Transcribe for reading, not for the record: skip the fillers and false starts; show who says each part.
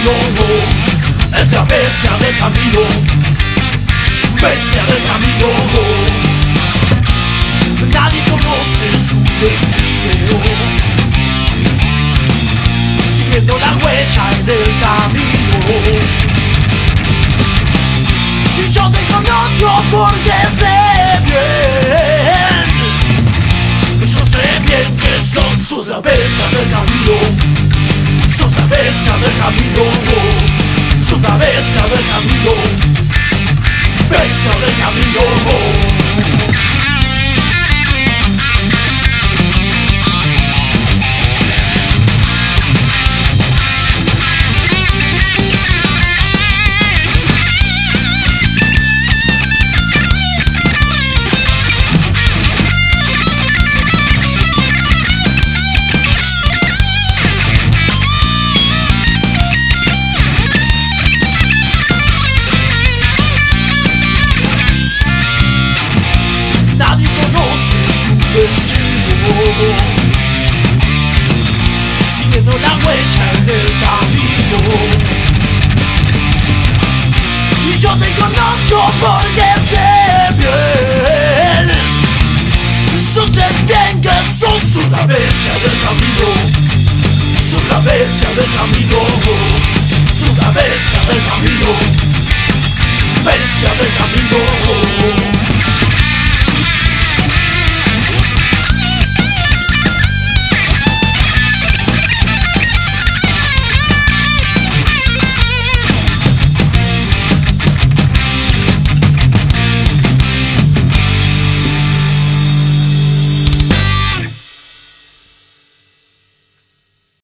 Speaker 1: camino, es la bestia del camino, bestia del camino. Nadie conoce su destino, siguiendo la huella en el camino. Y yo te conozco porque sé bien, yo sé bien que sos la bestia del camino, sos la bestia del camino, sos la bestia del camino, bestia del camino. Siguiendo la huella en el camino. Y yo te conozco porque sé bien, yo sé bien que sos la bestia del camino, sos la bestia del camino, sos la bestia del camino, bestia del camino.